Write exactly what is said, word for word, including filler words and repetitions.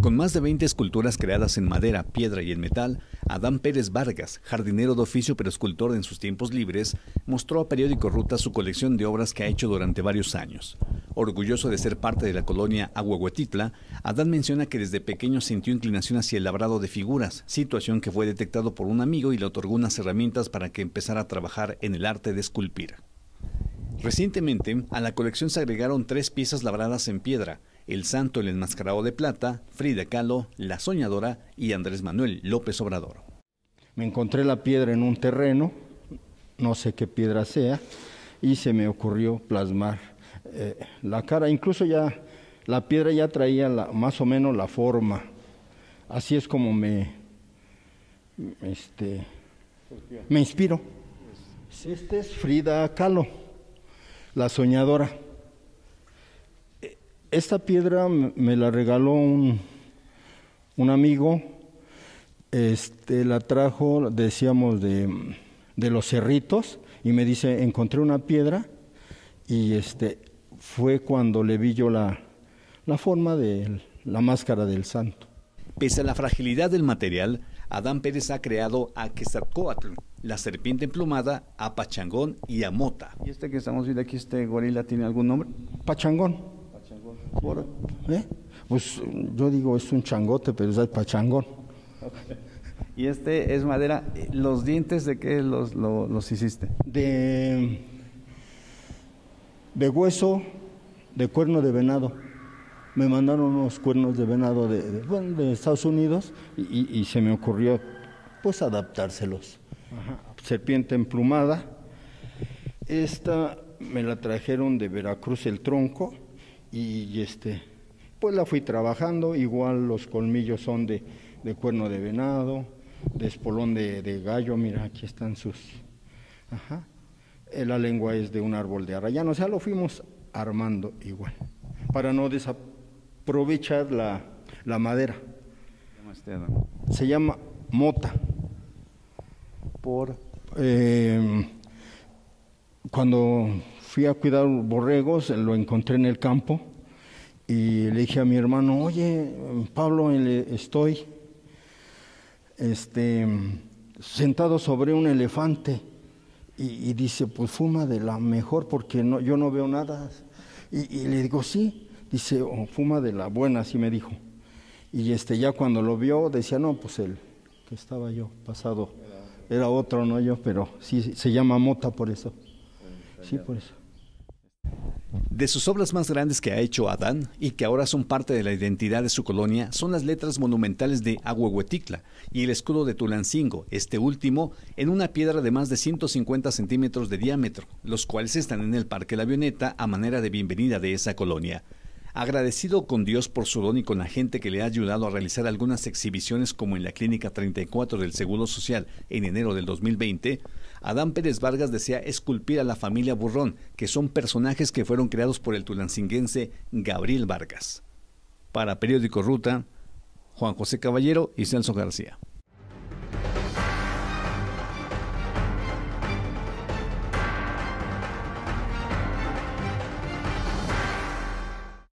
Con más de veinte esculturas creadas en madera, piedra y en metal, Adán Pérez Vargas, jardinero de oficio pero escultor en sus tiempos libres, mostró a Periódico Ruta su colección de obras que ha hecho durante varios años. Orgulloso de ser parte de la colonia Ahuehuetitla, Adán menciona que desde pequeño sintió inclinación hacia el labrado de figuras, situación que fue detectado por un amigo y le otorgó unas herramientas para que empezara a trabajar en el arte de esculpir. Recientemente, a la colección se agregaron tres piezas labradas en piedra: el Santo el Enmascarado de Plata, Frida Kahlo, La Soñadora y Andrés Manuel López Obrador. Me encontré la piedra en un terreno, no sé qué piedra sea, y se me ocurrió plasmar eh, la cara. Incluso ya la piedra ya traía la, más o menos la forma. Así es como me, este, me inspiro. Este es Frida Kahlo, La Soñadora. Esta piedra me la regaló un, un amigo, este, la trajo, decíamos, de, de Los Cerritos, y me dice, encontré una piedra, y este, fue cuando le vi yo la, la forma de la máscara del santo. Pese a la fragilidad del material, Adán Pérez ha creado a Quetzalcóatl, la serpiente emplumada, a Pachangón y a Mota. ¿Y este que estamos viendo aquí, este gorila, tiene algún nombre? Pachangón. Por, ¿eh? Pues yo digo es un changote, pero es el pachangón. Okay. Y este es madera. ¿Los dientes de qué los, los, los hiciste? De, de hueso, de cuerno de venado. Me mandaron unos cuernos de venado de, de, bueno, de Estados Unidos y, y, y se me ocurrió pues adaptárselos. Ajá. Serpiente emplumada. Esta me la trajeron de Veracruz, el tronco. Y este, pues la fui trabajando, igual los colmillos son de, de cuerno de venado, de espolón de, de gallo, mira, aquí están sus, ajá. La lengua es de un árbol de arrayán, o sea, lo fuimos armando igual, para no desaprovechar la, la madera. Se llama Mota. Por eh, cuando fui a cuidar borregos, lo encontré en el campo y le dije a mi hermano, oye, Pablo, estoy este, sentado sobre un elefante. Y, y dice, pues fuma de la mejor porque no, yo no veo nada. Y, y le digo, sí. Dice, oh, fuma de la buena, así me dijo. Y este, ya cuando lo vio, decía, no, pues el que estaba yo pasado era otro, no yo, pero sí, se llama Mota por eso. Sí, por eso. De sus obras más grandes que ha hecho Adán y que ahora son parte de la identidad de su colonia son las letras monumentales de Ahuehuetitla y el escudo de Tulancingo, este último en una piedra de más de ciento cincuenta centímetros de diámetro, los cuales están en el Parque La Avioneta a manera de bienvenida de esa colonia. Agradecido con Dios por su don y con la gente que le ha ayudado a realizar algunas exhibiciones como en la Clínica treinta y cuatro del Seguro Social en enero del dos mil veinte, Adán Pérez Vargas desea esculpir a la familia Burrón, que son personajes que fueron creados por el tulancinguense Gabriel Vargas. Para Periódico Ruta, Juan José Caballero y Celso García.